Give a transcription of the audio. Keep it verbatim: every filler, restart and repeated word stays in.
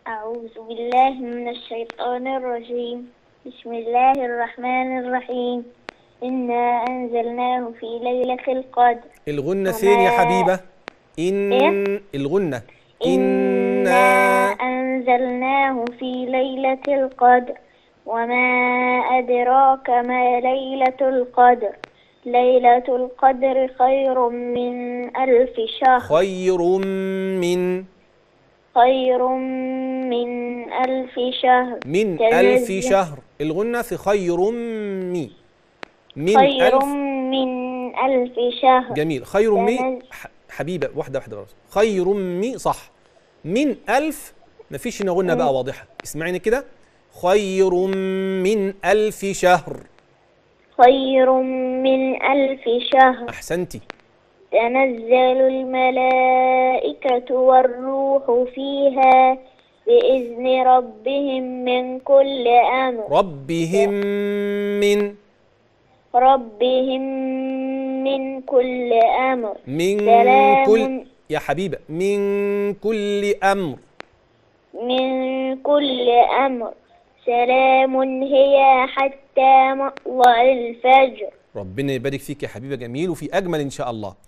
أعوذ بالله من الشيطان الرجيم. بسم الله الرحمن الرحيم. إنا أنزلناه في ليلة القدر. الغنة فين يا حبيبة؟ إن إيه؟ الغنة إنا إنا أنزلناه في ليلة القدر وما أدراك ما ليلة القدر. ليلة القدر خير من ألف شهر. خير من خير من ألف شهر. من ألف تنزل شهر. الغنة في خير مي من خير ألف. من ألف شهر. جميل. خير مي تنزل ح- حبيبة واحدة واحدة بس. خير مي صح. من ألف مفيش هنا غنة بقى واضحة. اسمعيني كده. خير من ألف شهر. خير من ألف شهر. أحسنتي. تنزل الملائكة والروح فيها بإذن ربهم من كل أمر. ربهم من ربهم من كل أمر. من سلام كل يا حبيبة من كل أمر. من كل أمر. سلام هي حتى مطلع الفجر. ربنا يبارك فيك يا حبيبة. جميل وفي أجمل إن شاء الله.